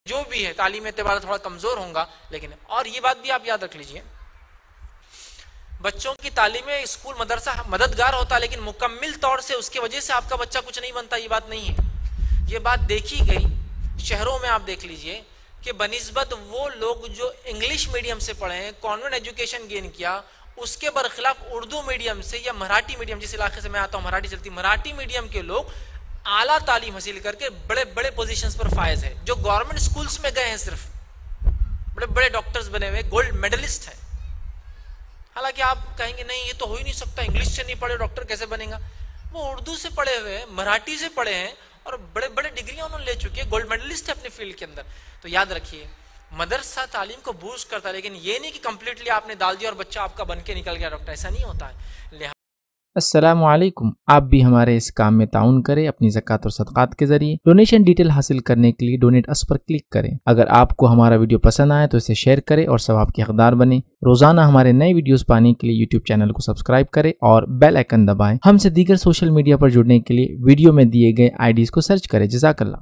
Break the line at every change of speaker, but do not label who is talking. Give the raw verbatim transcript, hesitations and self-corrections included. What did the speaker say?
جو بھی ہے تعلیم اعتبار تھوڑا کمزور ہوں گا، لیکن اور یہ بات بھی آپ یاد رکھ لیجئے، بچوں کی تعلیم میں اسکول مدرسہ مددگار ہوتا ہے، لیکن مکمل طور سے اس کی وجہ سے آپ کا بچہ کچھ نہیں بنتا، یہ بات نہیں ہے۔ یہ بات دیکھی گئی شہروں میں، آپ دیکھ لیجئے کہ بنسبت وہ لوگ جو انگلش میڈیم سے پڑھے ہیں، کانوینٹ ایجوکیشن گین کیا، اس کے برخلاف اردو میڈیم سے یا مراٹھی میڈیم، جس علاقے سے میں آتا ہوں مراٹھی چلتی، مراٹھی میڈیم کے لوگ اعلیٰ تعلیم حاصل کر کے بڑے بڑے پوزیشنز پر فائز ہیں، جو گورنمنٹ سکولز میں گئے ہیں صرف بڑے بڑے ڈاکٹرز بنے ہوئے، گولڈ میڈلسٹ ہیں۔ حالانکہ آپ کہیں گے نہیں یہ تو ہو ہی نہیں سکتا، انگلش سے نہیں پڑھے ڈاکٹر کیسے بنے گا؟ وہ اردو سے پڑھے ہوئے ہیں، مراٹھی سے پڑھے ہیں، اور بڑے بڑے ڈگریاں انہوں نے لے چکے ہیں، گولڈ میڈلسٹ ہے اپنے فیلڈ کے اندر۔ تو یاد رکھیے مدرسہ تعلیم کو بوسٹ کرتا ہے، لیکن یہ نہیں کہ کمپلیٹلی آپ نے ڈال دیا اور بچہ آپ کا بن کے نکل گیا ڈاکٹر، ایسا نہیں ہوتا ہے۔
السلام علیکم، آپ بھی ہمارے اس کام میں تعاون کریں اپنی زکوٰۃ اور صدقات کے ذریعے۔ ڈونیشن ڈیٹیل حاصل کرنے کے لیے ڈونیٹ اس پر کلک کریں۔ اگر آپ کو ہمارا ویڈیو پسند آئے تو اسے شیئر کریں اور ثواب کے حقدار بنیں۔ روزانہ ہمارے نئے ویڈیوز پانے کے لیے یوٹیوب چینل کو سبسکرائب کریں اور بیل آئیکن دبائیں۔ ہم سے دیگر سوشل میڈیا پر جڑنے کے لیے ویڈیو میں دیے گئے آئی ڈیز کو سرچ کریں۔ جزاک اللہ۔